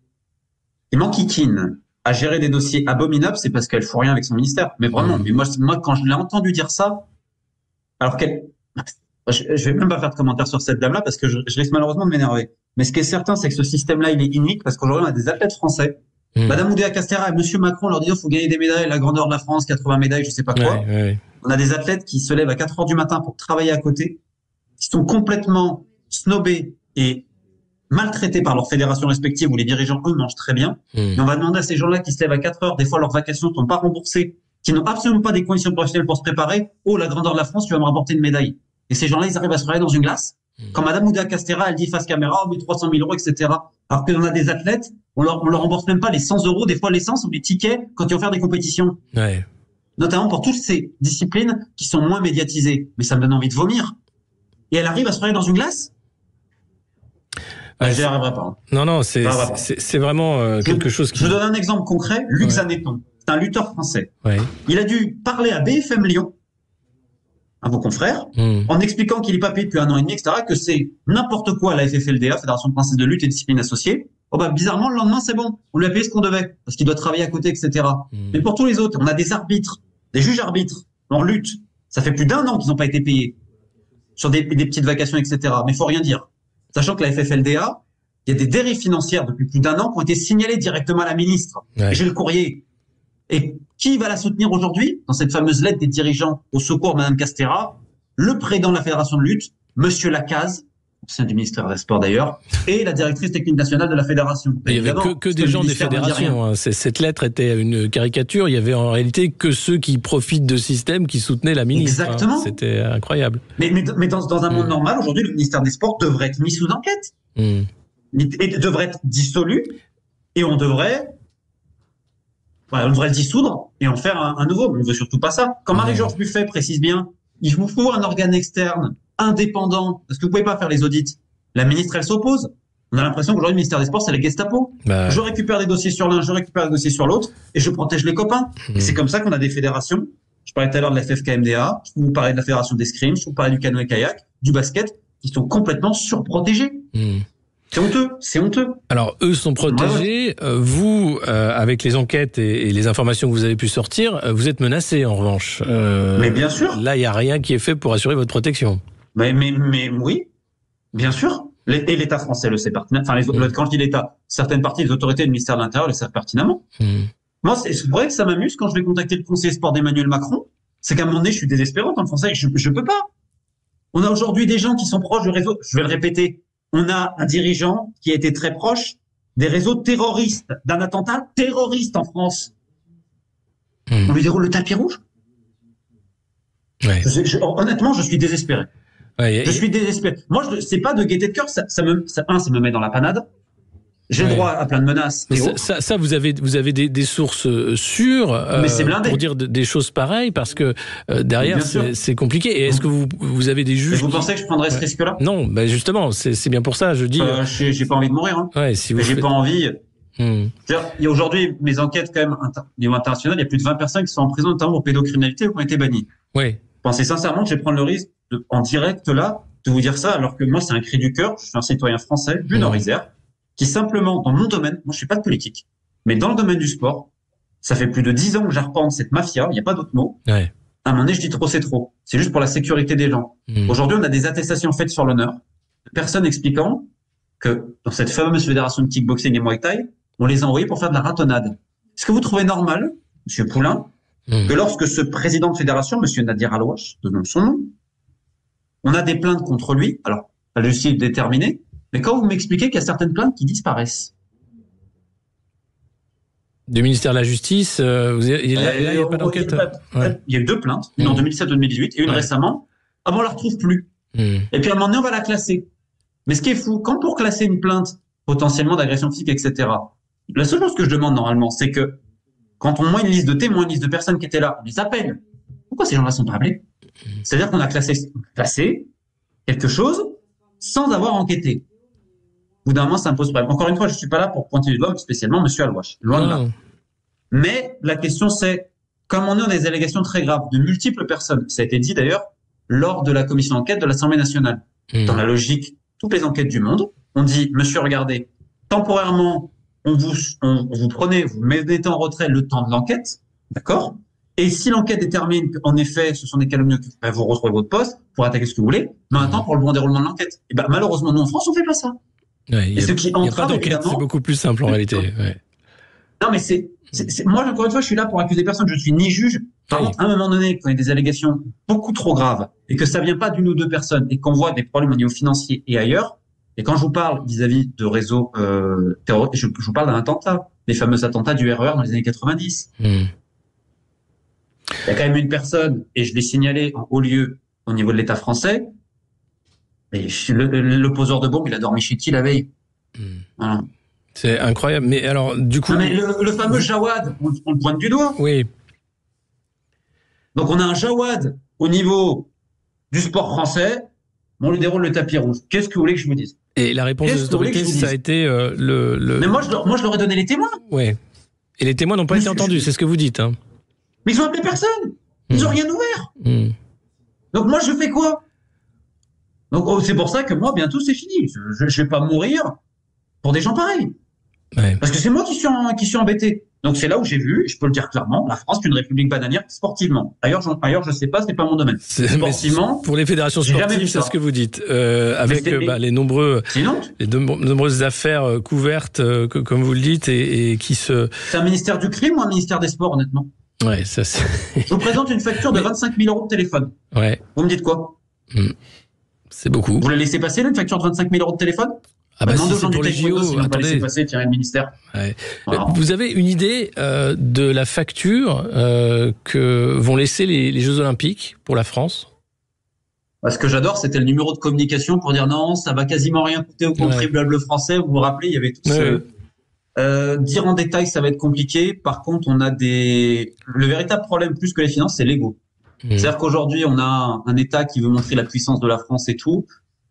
qui m'enquiquine à gérer des dossiers abominables, c'est parce qu'elle fout rien avec son ministère. Mais vraiment, mmh. mais moi, moi, quand je l'ai entendu dire ça, alors qu'elle, je, je vais même pas faire de commentaires sur cette dame-là parce que je, je risque malheureusement de m'énerver. Mais ce qui est certain, c'est que ce système-là, il est inique parce qu'aujourd'hui, on a des athlètes français. Mmh. Madame Oudéa Castéra et Monsieur Macron leur disent, il faut gagner des médailles, la grandeur de la France, quatre-vingts médailles, je sais pas quoi. Ouais, ouais. On a des athlètes qui se lèvent à quatre heures du matin pour travailler à côté, qui sont complètement snobés et maltraités par leurs fédérations respectives où les dirigeants, eux, mangent très bien. Mmh. Et on va demander à ces gens-là qui se lèvent à quatre heures, des fois leurs vacations ne sont pas remboursées, qui n'ont absolument pas des conditions professionnelles pour se préparer. Oh, la grandeur de la France, tu vas me rapporter une médaille. Et ces gens-là, ils arrivent à se réveiller dans une glace. Mmh. Quand Madame Oudéa Castéra, elle dit face caméra, oh, mais trois cent mille euros, et cetera. Alors qu'on a des athlètes, on leur, on leur rembourse même pas les cent euros, des fois l'essence ou les tickets quand ils vont faire des compétitions. Ouais. Notamment pour toutes ces disciplines qui sont moins médiatisées. Mais ça me donne envie de vomir. Et elle arrive à se réveiller dans une glace? Ouais, j'y arriverai pas. Hein. Non, non, c'est, c'est, c'est vraiment euh, quelque je, chose qui... Je donne un exemple concret. Luc ouais. Zaneton, c'est un lutteur français. Ouais. Il a dû parler à B F M Lyon, à vos confrères, mmh. en expliquant qu'il n'est pas payé depuis un an et demi, et cetera, que c'est n'importe quoi la F F L D A, Fédération française de lutte et discipline associée. Oh bah, bizarrement, le lendemain, c'est bon. On lui a payé ce qu'on devait, parce qu'il doit travailler à côté, et cetera. Mmh. Mais pour tous les autres, on a des arbitres, des juges arbitres, en lutte. Ça fait plus d'un an qu'ils n'ont pas été payés. Sur des, des petites vacations, et cetera. Mais il faut rien dire. Sachant que la F F L D A, il y a des dérives financières depuis plus d'un an qui ont été signalées directement à la ministre. Ouais. J'ai le courrier. Et qui va la soutenir aujourd'hui dans cette fameuse lettre des dirigeants au secours de Madame Castéra? Le président de la Fédération de lutte, Monsieur Lacaze, ancien du ministère des Sports d'ailleurs, et la directrice technique nationale de la Fédération. Il n'y avait que, que des gens des fédérations. Hein. Cette lettre était une caricature. Il y avait en réalité que ceux qui profitent de système qui soutenaient la ministre. Exactement. Hein. C'était incroyable. Mais, mais, mais dans, dans un monde mmh. normal, aujourd'hui, le ministère des Sports devrait être mis sous enquête. Mmh. Et devrait être dissolu. Et on devrait Ouais, on devrait le dissoudre et en faire un, un nouveau. Mais on veut surtout pas ça. Quand Marie-Georges Buffet précise bien, il vous faut un organe externe, indépendant, parce que vous pouvez pas faire les audits. La ministre, elle s'oppose. On a l'impression qu'aujourd'hui, le ministère des Sports, c'est la Gestapo. Bah... Je récupère des dossiers sur l'un, je récupère des dossiers sur l'autre, et je protège les copains. Mmh. Et c'est comme ça qu'on a des fédérations. Je parlais tout à l'heure de la F F K M D A, je peux vous parler de la Fédération d'escrime, je peux vous parler du canoë-kayak, du basket, qui sont complètement surprotégés. Mmh. C'est honteux, c'est honteux. Alors, eux sont protégés. Ouais, ouais. Vous, euh, avec les enquêtes et, et les informations que vous avez pu sortir, vous êtes menacés, en revanche. Euh, mais bien sûr. Là, il n'y a rien qui est fait pour assurer votre protection. Mais, mais, mais oui, bien sûr. Et l'État français le sait pertinemment. Enfin, les, mmh. quand je dis l'État, certaines parties des autorités du ministère de l'Intérieur le savent pertinemment. Mmh. Moi, c'est vrai que ça m'amuse quand je vais contacter le conseiller sport d'Emmanuel Macron. C'est qu'à un moment donné, je suis désespérant en français. Je, je peux pas. On a aujourd'hui des gens qui sont proches du réseau. Je vais le répéter. On a un dirigeant qui a été très proche des réseaux terroristes, d'un attentat terroriste en France. Mmh. On lui déroule le tapis rouge. Ouais. Je, je, honnêtement, je suis désespéré. Ouais, je suis désespéré. Moi, je, c'est pas de gaieté de cœur. Ça, ça me, ça, un, ça me met dans la panade. J'ai ouais. le droit à plein de menaces. Mais ça, ça, ça, vous avez, vous avez des, des sources sûres euh, pour dire de, des choses pareilles, parce que euh, derrière, c'est compliqué. Et est-ce que vous, vous avez des juges? Mais vous qui... pensez que je prendrais ce ouais. risque-là? Non, ben justement, c'est bien pour ça. Je dis. Euh, j'ai pas envie de mourir. Hein. Ouais, si vous. J'ai faites... pas envie. Hmm. Il y a aujourd'hui mes enquêtes quand même inter... niveau international. Il y a plus de vingt personnes qui sont en prison, notamment pour pédocriminalité, ou qui ont été bannies. Oui. Pensez sincèrement que je vais prendre le risque de, en direct là de vous dire ça, alors que moi c'est un cri du cœur. Je suis un citoyen français du mmh. Nord-Isère, qui simplement dans mon domaine, moi je suis pas de politique, mais dans le domaine du sport, ça fait plus de dix ans que j'arpente cette mafia. Il n'y a pas d'autre mot. Ouais. À un moment donné, je dis trop, c'est trop. C'est juste pour la sécurité des gens. Mmh. Aujourd'hui, on a des attestations faites sur l'honneur de personnes expliquant que dans cette fameuse fédération de kickboxing et Muay Thai, on les a envoyés pour faire de la ratonnade. Est-ce que vous trouvez normal, Monsieur Poulain, mmh. que lorsque ce président de fédération, Monsieur Nadir Alouache, donnons son nom, on a des plaintes contre lui, alors la justice est déterminée, mais quand vous m'expliquez qu'il y a certaines plaintes qui disparaissent. Du ministère de la Justice, euh, vous avez, là, il n'y a pas d'enquête. Ouais. Il y a eu deux plaintes, une mmh. en deux mille sept deux mille dix-huit et une ouais. récemment. Ah bon, on la retrouve plus. Mmh. Et puis à un moment donné, on va la classer. Mais ce qui est fou, quand pour classer une plainte potentiellement d'agression physique, et cetera, la seule chose que je demande normalement, c'est que quand on a une liste de témoins, une liste de personnes qui étaient là, on les appelle. Pourquoi ces gens-là sont pas appelés? mmh. C'est-à-dire qu'on a classé, classé quelque chose sans avoir enquêté. Au bout d'un moment, ça me pose problème. Encore une fois, je suis pas là pour pointer du doigt spécialement Monsieur Alouache. Loin de là. Mais la question, c'est, comme on est dans des allégations très graves de multiples personnes, ça a été dit d'ailleurs lors de la commission d'enquête de l'Assemblée nationale. Mmh. Dans la logique, toutes les enquêtes du monde, on dit, monsieur, regardez, temporairement, on vous, on, vous prenez, vous mettez en retrait le temps de l'enquête, d'accord? Et si l'enquête détermine qu'en effet, ce sont des calomnies, ben vous retrouvez votre poste pour attaquer ce que vous voulez, mais en même temps, pour le bon déroulement de l'enquête. Et ben, malheureusement, nous, en France, on fait pas ça. Ouais, il n'y a, a pas d'enquête, c'est beaucoup plus simple en réalité. Ouais. Non, mais c'est, moi, encore une fois, je suis là pour accuser personne, je suis ni juge. Par contre, à un moment donné, quand il y a des allégations beaucoup trop graves, et que ça vient pas d'une ou deux personnes, et qu'on voit des problèmes au niveau financier et ailleurs, et quand je vous parle vis-à-vis de réseaux euh, terroristes, je, je vous parle d'un attentat, les fameux attentats du R E R dans les années quatre-vingt-dix. Mmh. Il y a quand même une personne, et je l'ai signalé en haut lieu au niveau de l'État français, et le, le poseur de bombe, il a dormi chez qui la veille? mmh. Voilà. C'est incroyable. Mais alors, du coup... Non, mais le, le fameux Jawad, on, on le pointe du doigt. Oui. Donc on a un Jawad au niveau du sport français, on lui déroule le tapis rouge. Qu'est-ce que vous voulez que je vous dise? Et la réponse des autorités, ça a été euh, le, le... Mais moi je, moi, je leur ai donné les témoins. Oui. Et les témoins n'ont pas mais été entendus, c'est ce que vous dites. Hein. Mais ils ont appelé personne. Ils n'ont mmh. rien ouvert. Mmh. Donc moi, je fais quoi? Donc oh, c'est pour ça que moi, bientôt, c'est fini. Je ne vais pas mourir pour des gens pareils. Ouais. Parce que c'est moi qui suis, en, qui suis embêté. Donc c'est là où j'ai vu, je peux le dire clairement, la France est une république bananière sportivement. Ailleurs, je, ailleurs, je sais pas, c'est pas mon domaine. Sportivement, pour les fédérations sportives, c'est ce que vous dites, euh, avec euh, bah, les nombreux, les de, nombreuses affaires euh, couvertes, euh, que, comme vous le dites, et, et qui se. C'est un ministère du crime ou un ministère des sports, honnêtement? Ouais, ça. C'est... Je vous présente une facture de vingt-cinq mille euros de téléphone. Ouais. Vous me dites quoi? mmh. C'est beaucoup. Vous la laissez passer là, une facture de vingt-cinq mille euros de téléphone? Ah bah si c'est pour les J O, attendez. Passer, tirer le ministère. Ouais. Voilà. Vous avez une idée euh, de la facture euh, que vont laisser les, les Jeux Olympiques pour la France? Ce que j'adore, c'était le numéro de communication pour dire non, ça va quasiment rien coûter aux contribuables ouais. français. Vous vous rappelez, il y avait tout ouais. ce... Euh, dire en détail, ça va être compliqué. Par contre, on a des. Le véritable problème, plus que les finances, c'est l'ego. Mmh. C'est-à-dire qu'aujourd'hui, on a un État qui veut montrer la puissance de la France et tout.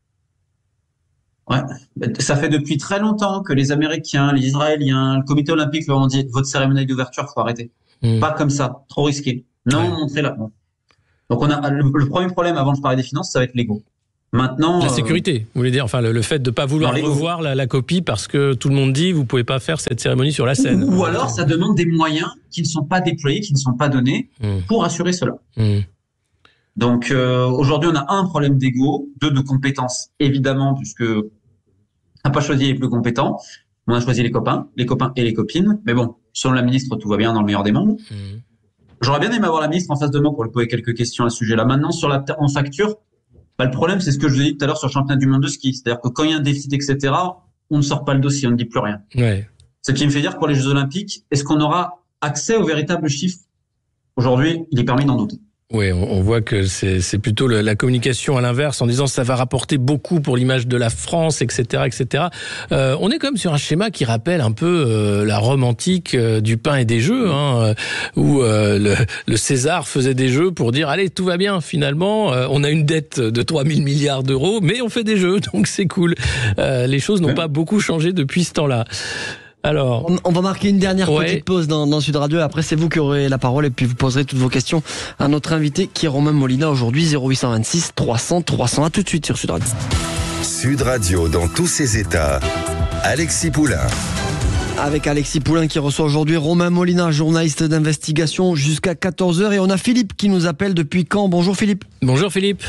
Ouais. Ça fait depuis très longtemps que les Américains, les Israéliens, le Comité olympique leur ont dit votre cérémonie d'ouverture, faut arrêter. Mmh. Pas comme ça, trop risqué. Non, ouais. Montrer la. Donc on a le, le premier problème avant de parler des finances, ça va être l'ego. Maintenant, la sécurité, euh, vous voulez dire, enfin le, le fait de pas vouloir revoir la, la copie parce que tout le monde dit vous pouvez pas faire cette cérémonie sur la scène. Ou, ou alors ça demande des moyens qui ne sont pas déployés, qui ne sont pas donnés mmh. pour assurer cela. Mmh. Donc euh, aujourd'hui on a un problème d'ego, deux de compétences évidemment puisque on n'a pas choisi les plus compétents, on a choisi les copains, les copains et les copines. Mais bon, selon la ministre tout va bien dans le meilleur des mondes. Mmh. J'aurais bien aimé avoir la ministre en face de moi pour lui poser quelques questions à ce sujet-là. Maintenant sur la en facture. Bah, le problème, c'est ce que je vous ai dit tout à l'heure sur le championnat du monde de ski. C'est-à-dire que quand il y a un déficit, et cetera, on ne sort pas le dossier, on ne dit plus rien. Ouais. Ce qui me fait dire que pour les Jeux Olympiques, est-ce qu'on aura accès aux véritables chiffres? Aujourd'hui, il est permis d'en douter. Oui, on voit que c'est, c'est plutôt le, la communication à l'inverse, en disant ça va rapporter beaucoup pour l'image de la France, et cetera, et cetera. Euh, on est quand même sur un schéma qui rappelle un peu euh, la Rome antique euh, du pain et des jeux, hein, où euh, le, le César faisait des jeux pour dire allez tout va bien finalement, euh, on a une dette de trois mille milliards d'euros, mais on fait des jeux donc c'est cool. Euh, les choses n'ont pas beaucoup changé depuis ce temps-là. Alors, on, on va marquer une dernière ouais. petite pause dans, dans Sud Radio. Après, c'est vous qui aurez la parole et puis vous poserez toutes vos questions à notre invité qui est Romain Molina aujourd'hui. zéro huit deux six trois cents trois cents. À tout de suite sur Sud Radio. Sud Radio dans tous ses états. Alexis Poulain. Avec Alexis Poulain qui reçoit aujourd'hui Romain Molina, journaliste d'investigation jusqu'à quatorze heures. Et on a Philippe qui nous appelle depuis Caen. Bonjour Philippe. Bonjour Philippe.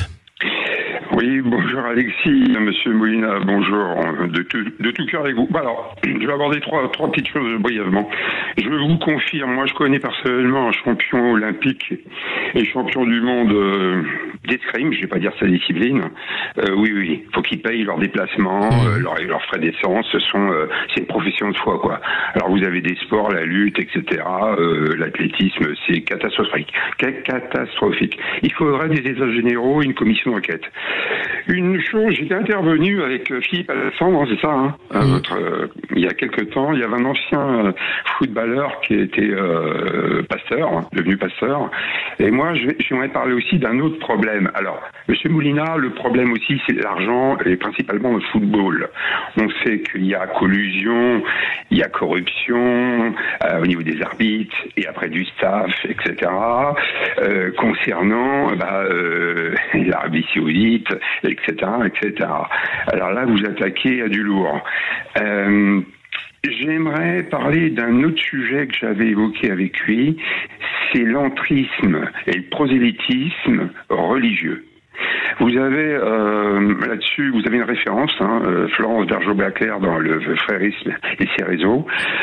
Oui, bonjour Alexis, monsieur Molina, bonjour, de tout, de tout cœur avec vous. Alors, je vais aborder trois, trois petites choses brièvement. Je vous confirme, moi je connais personnellement un champion olympique et champion du monde euh, d'escrime, je vais pas dire sa discipline. Euh, oui, oui, faut qu'ils payent leurs déplacements, euh, leurs leur frais d'essence, ce sont, euh, c'est une profession de foi, quoi. Alors vous avez des sports, la lutte, et cetera. Euh, l'athlétisme, c'est catastrophique. Catastrophique. Il faudrait des états généraux et une commission d'enquête. Une chose, j'étais intervenu avec Philippe Alexandre, c'est ça, hein, mmh. notre, euh, il y a quelque temps, il y avait un ancien footballeur qui était euh, pasteur, hein, devenu pasteur, et moi j'aimerais parler aussi d'un autre problème. Alors, monsieur Molina, le problème aussi c'est l'argent, et principalement le football. On sait qu'il y a collusion, il y a corruption euh, au niveau des arbitres, et après du staff, et cetera. Euh, concernant bah, euh, l'Arabie Saoudite, et cetera, et cetera. Alors là, vous attaquez à du lourd. Euh, j'aimerais parler d'un autre sujet que j'avais évoqué avec lui, c'est l'entrisme et le prosélytisme religieux. Vous avez euh, là-dessus, vous avez une référence, hein, euh, Florence Bergeau-Baclair dans le frérisme et ses réseaux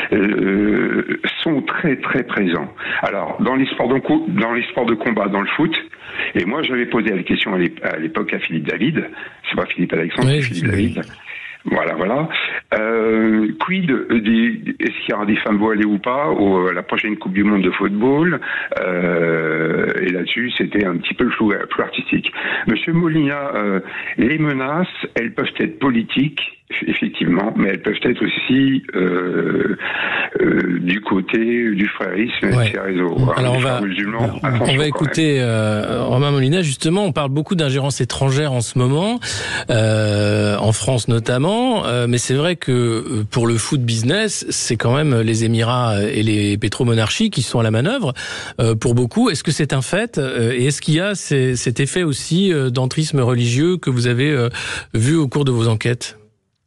euh, sont très très présents. Alors dans les sports de dans les sports de combat, dans le foot, et moi j'avais posé la question à l'époque à Philippe David, c'est pas Philippe Alexandre, oui, c'est Philippe David. Voilà, voilà. Euh, quid des, est-ce qu'il y aura des femmes voilées ou pas au, à la prochaine Coupe du Monde de football euh, et là-dessus, c'était un petit peu le flou, flou artistique. Monsieur Molina, euh, les menaces, elles peuvent être politiques, effectivement, mais elles peuvent être aussi euh, euh, du côté du frérisme ouais. et ses réseaux. Alors on va, on va écouter euh, Romain Molina. Justement, on parle beaucoup d'ingérence étrangère en ce moment, euh, en France notamment, euh, mais c'est vrai que pour le foot business, c'est quand même les Émirats et les pétromonarchies qui sont à la manœuvre euh, pour beaucoup. Est-ce que c'est un fait euh, et est-ce qu'il y a ces, cet effet aussi euh, d'entrisme religieux que vous avez euh, vu au cours de vos enquêtes?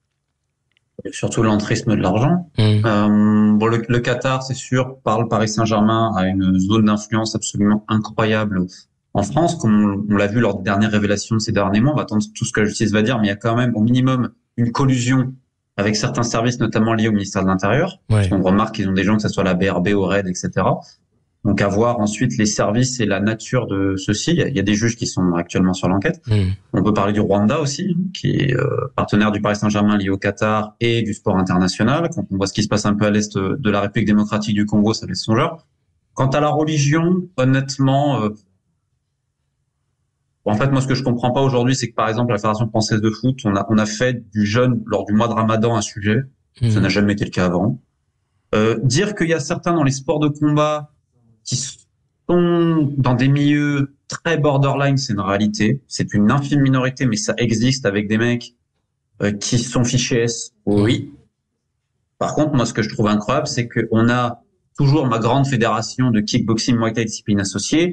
Surtout l'entrisme de l'argent. Mmh. Euh, bon, le, le Qatar, c'est sûr, par le Paris Saint-Germain, a une zone d'influence absolument incroyable en France, comme on, on l'a vu lors des dernières révélations de ces derniers mois. On va attendre tout ce que la justice va dire, mais il y a quand même au minimum une collusion avec certains services, notamment liés au ministère de l'Intérieur. Ouais. On remarque qu'ils ont des gens, que ce soit la B R B, au R A I D, et cetera. Donc, à voir ensuite les services et la nature de ceux-ci. Il y a des juges qui sont actuellement sur l'enquête. Mmh. On peut parler du Rwanda aussi, qui est euh, partenaire du Paris Saint-Germain lié au Qatar et du sport international. Quand on voit ce qui se passe un peu à l'est de la République démocratique du Congo, ça laisse songeur. Quant à la religion, honnêtement, euh, en fait, moi, ce que je comprends pas aujourd'hui, c'est que par exemple, la Fédération française de foot, on a, on a fait du jeûne lors du mois de Ramadan un sujet. Mmh. Ça n'a jamais été le cas avant. Euh, dire qu'il y a certains dans les sports de combat qui sont dans des milieux très borderline, c'est une réalité. C'est une infime minorité, mais ça existe avec des mecs euh, qui sont fichés S. Oui. Par contre, moi, ce que je trouve incroyable, c'est qu'on a toujours ma grande fédération de kickboxing, Muay Thai, discipline associée.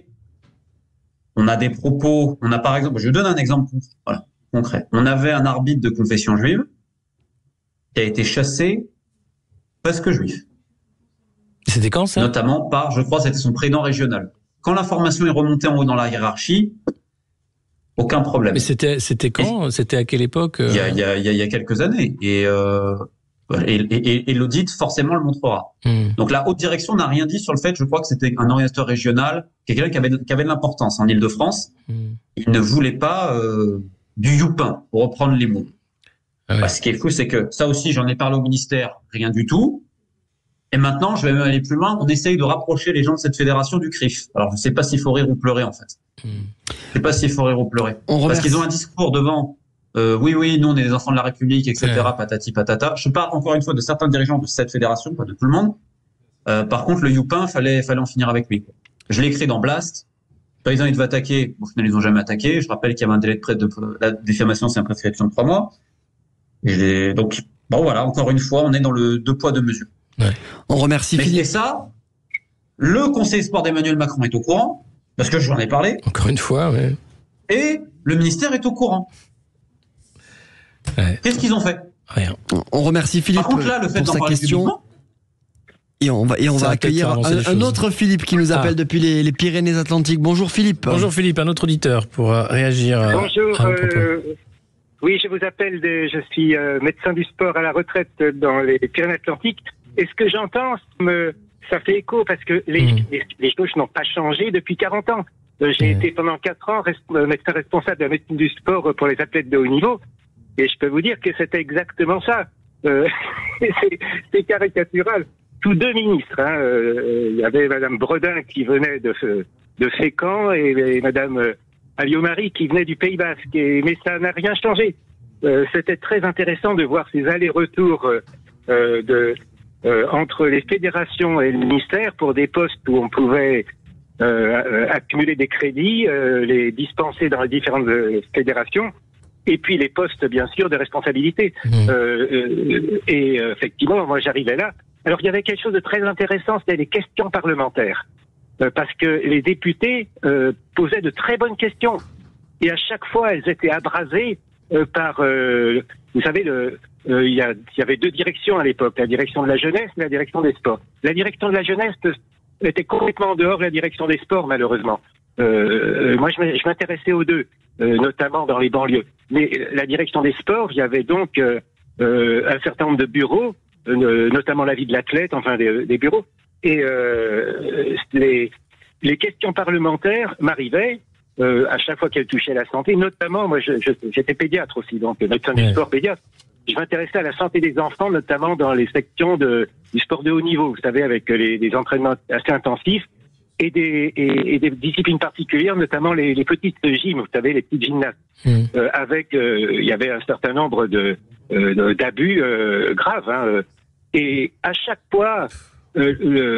On a des propos, on a par exemple, je vous donne un exemple voilà, concret. On avait un arbitre de confession juive qui a été chassé parce que juif. C'était quand ça? Notamment par, je crois, c'était son président régional. Quand l'information est remontée en haut dans la hiérarchie, aucun problème. Mais c'était c'était quand? C'était à quelle époque? Il y a, il y a, il y a, il y a quelques années. Et, euh, et, et, et l'audit, forcément, le montrera. Hmm. Donc la haute direction n'a rien dit sur le fait, je crois que c'était un orientateur régional, quelqu'un qui avait, qui avait de l'importance en Île-de-France. Hmm. Il ne voulait pas euh, du youpin, pour reprendre les mots. Ah ouais. Bah, ce qui est fou, c'est que ça aussi, j'en ai parlé au ministère, rien du tout. Et maintenant, je vais même aller plus loin, on essaye de rapprocher les gens de cette fédération du C R I F. Alors, je ne sais pas s'il faut rire ou pleurer, en fait. Hmm. Je ne sais pas s'il faut rire ou pleurer. On Parce qu'ils ont un discours devant, euh, oui, oui, nous, on est des enfants de la République, et cetera, ouais. Patati, patata. Je parle encore une fois de certains dirigeants de cette fédération, pas de tout le monde. Euh, par contre, le youpin, fallait, fallait en finir avec lui. Je l'ai écrit dans Blast. Le président, il devait attaquer. Au final, ils n'ont jamais attaqué. Je rappelle qu'il y avait un délai de près de, la diffamation, c'est une prescription de trois mois. Et donc, bon, voilà, encore une fois, on est dans le deux poids, deux mesures. Ouais. On remercie Mais Philippe. Et ça, le conseiller sport d'Emmanuel Macron est au courant, parce que j'en ai parlé. Encore une fois, oui. Et le ministère est au courant. Ouais. Qu'est-ce qu'ils ont fait? Rien. On remercie Philippe Par contre, là, le fait pour sa question. Et on va, et on va accueillir un, un autre Philippe qui nous appelle ah. depuis les, les Pyrénées-Atlantiques. Bonjour Philippe. Bonjour Philippe, un autre auditeur pour euh, réagir. Euh, Bonjour. À euh, oui, je vous appelle, de, je suis euh, médecin du sport à la retraite dans les Pyrénées-Atlantiques. Et ce que j'entends, me, ça fait écho parce que les, mmh. les, les choses n'ont pas changé depuis quarante ans. Euh, j'ai mmh. été pendant quatre ans rest, médecin responsable de la médecine du sport pour les athlètes de haut niveau. Et je peux vous dire que c'était exactement ça. Euh, c'est caricatural. Tous deux ministres. Hein, euh, il y avait Madame Bredin qui venait de, de Fécamp et, et Madame Alliot-Marie qui venait du Pays Basque. Et, mais ça n'a rien changé. Euh, c'était très intéressant de voir ces allers-retours euh, de... Euh, entre les fédérations et le ministère pour des postes où on pouvait euh, accumuler des crédits, euh, les dispenser dans les différentes euh, fédérations, et puis les postes, bien sûr, de responsabilité. Mmh. Euh, euh, et euh, effectivement, moi, j'arrivais là. Alors, il y avait quelque chose de très intéressant, c'était les questions parlementaires. Euh, parce que les députés euh, posaient de très bonnes questions. Et à chaque fois, elles étaient abrasées euh, par... Euh, vous savez, le... Euh, il, y a, il y avait deux directions à l'époque, la direction de la jeunesse et la direction des sports. La direction de la jeunesse était complètement en dehors de la direction des sports, malheureusement. Euh, moi, je m'intéressais aux deux, euh, notamment dans les banlieues. Mais la direction des sports, il y avait donc euh, euh, un certain nombre de bureaux, euh, notamment la vie de l'athlète, enfin des, des bureaux. Et euh, les, les questions parlementaires m'arrivaient euh, à chaque fois qu'elles touchaient la santé, notamment, moi, j'étais pédiatre aussi, donc médecin du sport pédiatre. Je m'intéressais à la santé des enfants, notamment dans les sections de, du sport de haut niveau, vous savez, avec les, des entraînements assez intensifs et des, et, et des disciplines particulières, notamment les, les petites gyms, vous savez, les petites gymnastes. Mmh. Euh, avec, euh, il y avait un certain nombre de euh, d'abus euh, graves. Hein, et à chaque fois, euh,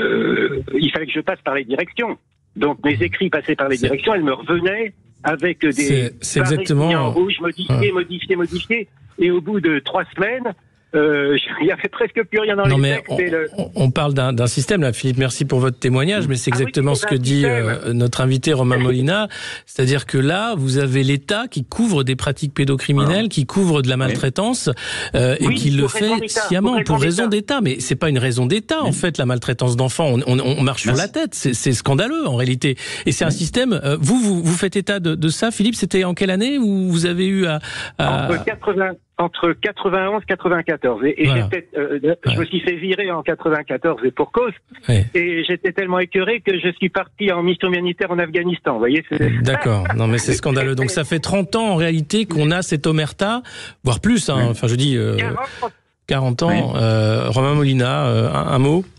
le, il fallait que je passe par les directions. Donc mes écrits passaient par les directions, elles me revenaient avec des c'est exactement en rouge, modifiés, modifiés, modifiés. Et au bout de trois semaines, euh, il n'y avait presque plus rien dans non, les mais textes. On, et le... on parle d'un système, là, Philippe, merci pour votre témoignage, mais c'est exactement ah oui, ce que dit euh, notre invité Romain Molina. C'est-à-dire que là, vous avez l'État qui couvre des pratiques pédocriminelles, voilà. qui couvre de la maltraitance, euh, oui, et qui le fait sciemment pour, pour raison d'État. Mais c'est pas une raison d'État, en fait, la maltraitance d'enfants. On, on, on marche merci. sur la tête. C'est scandaleux, en réalité. Et c'est oui. un système... Euh, vous, vous, vous faites état de, de ça, Philippe? C'était en quelle année où vous avez eu à... à... Entre quatre-vingts... Entre quatre-vingt-onze et quatre-vingt-quatorze. Et, et voilà. euh, je ouais. me suis fait virer en quatre-vingt-quatorze et pour cause. Ouais. Et j'étais tellement écœuré que je suis parti en mission humanitaire en Afghanistan. Vous voyez. D'accord. Non, mais c'est scandaleux. Donc ça fait trente ans en réalité qu'on a cette omerta, voire plus. Hein. Ouais. Enfin, je dis euh, quarante ans. Ouais. Euh, Romain Molina, euh, un, un mot.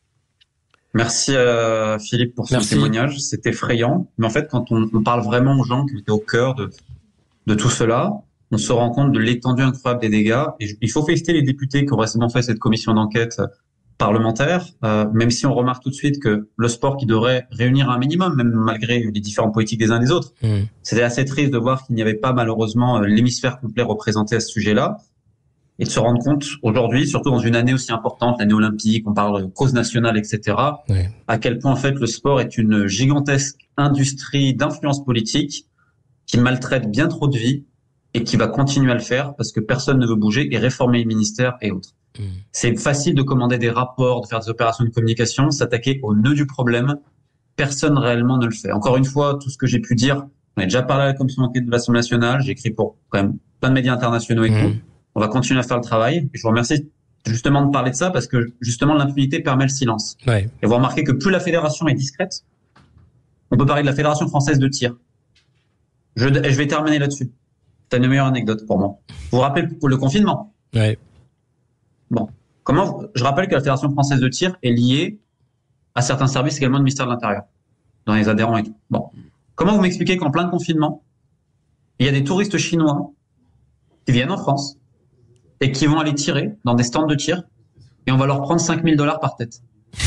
Merci euh, Philippe pour son Merci. témoignage. C'est effrayant. Mais en fait, quand on, on parle vraiment aux gens qui étaient au cœur de, de tout cela, on se rend compte de l'étendue incroyable des dégâts. Et il faut féliciter les députés qui ont récemment fait cette commission d'enquête parlementaire, euh, même si on remarque tout de suite que le sport qui devrait réunir un minimum, même malgré les différentes politiques des uns des autres, mmh. c'était assez triste de voir qu'il n'y avait pas malheureusement l'hémisphère complet représenté à ce sujet-là, et de se rendre compte aujourd'hui, surtout dans une année aussi importante, l'année olympique, on parle de cause nationale, et cetera, oui. à quel point en fait le sport est une gigantesque industrie d'influence politique qui maltraite bien trop de vies et qui va continuer à le faire parce que personne ne veut bouger et réformer les ministères et autres. Mmh. C'est facile de commander des rapports, de faire des opérations de communication, s'attaquer au nœud du problème. Personne réellement ne le fait. Encore une fois, tout ce que j'ai pu dire, on a déjà parlé à la commission d'enquête de l'Assemblée nationale, j'ai écrit pour quand même plein de médias internationaux et mmh. tout. On va continuer à faire le travail. Et je vous remercie justement de parler de ça parce que justement l'impunité permet le silence. Ouais. Et vous remarquez que plus la fédération est discrète, on peut parler de la Fédération française de tir. Je, je vais terminer là-dessus. C'est une meilleure anecdote pour moi. Vous vous rappelez pour le confinement? Ouais. Bon. Comment, je rappelle que la Fédération française de tir est liée à certains services également du ministère de l'Intérieur, dans les adhérents et tout. Bon. Comment vous m'expliquez qu'en plein confinement, il y a des touristes chinois qui viennent en France et qui vont aller tirer dans des stands de tir et on va leur prendre cinq mille dollars par tête?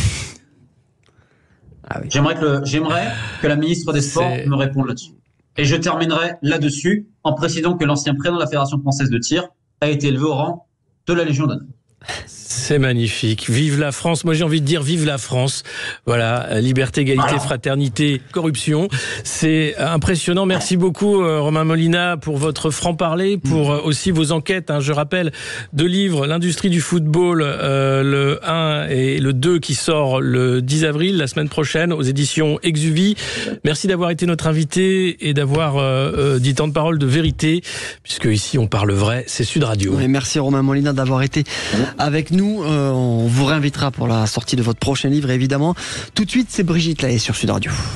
Ah oui. J'aimerais que, le, j'aimerais que la ministre des Sports C'est... me réponde là-dessus. Et je terminerai là-dessus en précisant que l'ancien président de la Fédération française de tir a été élevé au rang de la Légion d'honneur. C'est magnifique. Vive la France. Moi, j'ai envie de dire vive la France. Voilà, liberté, égalité, voilà. Fraternité, corruption. C'est impressionnant. Merci beaucoup, euh, Romain Molina, pour votre franc-parler, pour euh, aussi vos enquêtes. Hein. Je rappelle deux livres, l'industrie du football, euh, le un et le deux qui sort le dix avril, la semaine prochaine, aux éditions Exuvie. Merci d'avoir été notre invité et d'avoir euh, euh, dit tant de paroles de vérité, puisque ici, on parle vrai. C'est Sud Radio. Oui, merci, Romain Molina, d'avoir été avec nous. Euh, on vous réinvitera pour la sortie de votre prochain livre, évidemment. Tout de suite, c'est Brigitte Lahaie sur Sud Radio.